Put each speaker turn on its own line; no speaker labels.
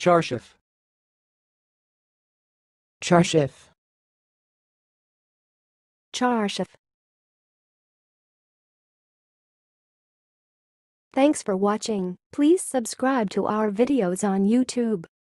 charshaf,
charshaf,
charshaf. Thanks for watching. Please subscribe to our videos on YouTube.